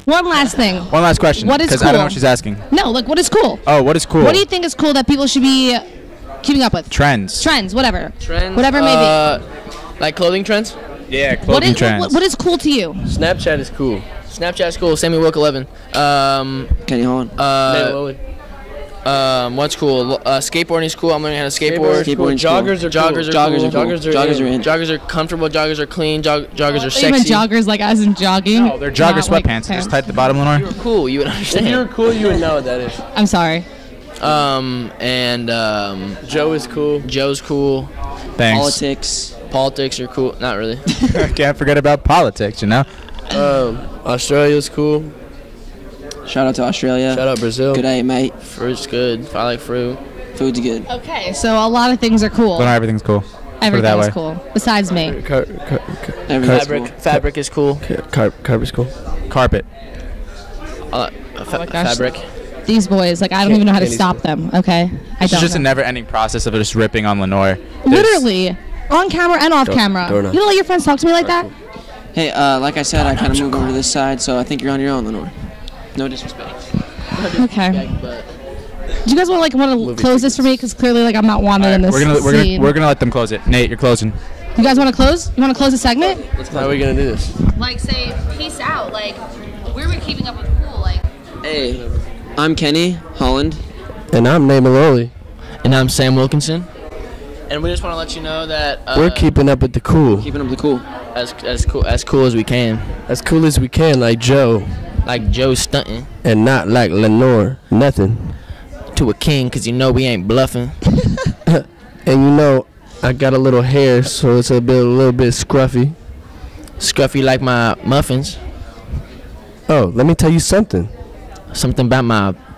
One last thing. One last question. What is cool? Because I don't know what she's asking. No, like what is cool? Oh, what is cool? What do you think is cool that people should be keeping up with? Trends. Trends, whatever. Trends. Whatever it may be. Like clothing trends? Yeah, clothing trends. What is cool to you? Snapchat is cool. Snapchat is cool. Sammy Wilkinson 11. Kenny Holland. Maloley. What's cool? Skateboarding is cool. I'm learning how to skateboard. Skateboarding's Joggers cool. are cool. Joggers are Joggers cool. are cool. Joggers are in. Joggers are comfortable. Joggers are clean. Joggers are sexy. Even joggers, like as in jogging. No, they're jogger not, like, sweatpants. Just pants. type the bottom, Lenore. If you were cool, you would If understand. you were cool, you would know what that is. I'm sorry. Joe is cool. Joe's cool. Thanks. Politics. Politics are cool. Not really. Can't forget about politics, you know? Australia's cool. Shout out to Australia. Shout out Brazil. Good day, mate. Fruit's good. I like fruit. Food's good. Okay, so a lot of things are cool. Lenore, everything's cool. Everything's cool. Besides me. Everything's cool. Fabric is cool. Carpet's cool. Carpet. Oh my gosh. Fabric. These boys, like I don't even know how to stop them, okay? I It's don't just a know. never-ending process of just ripping on Lenore. Literally. On camera and off camera. don't You don't let your friends talk to me like that? Hey, like I said, I kind of moved over to this side, so I think you're on your own, Lenore. No disrespect. Okay. Do you guys want to close this for me? Because clearly, like, I'm not wanted in this scene. We're gonna let them close it. Nate, you're closing. You guys want to close? You want to close the segment? How are we gonna do this? Like, say, peace out. Like, where are we keeping up with cool? Like, Hey, I'm Kenny Holland. And I'm Nate Maloley. And I'm Sam Wilkinson. And we just want to let you know that We're keeping up with the cool. Keeping up the cool. as cool as we can. As cool as we can, like Joe. Like Joe stunting And not like Lenore. Nothing. to a king, cause you know we ain't bluffing. And you know, I got a little hair, so it's a little bit scruffy. Scruffy like my muffins. Oh, let me tell you something. Something about my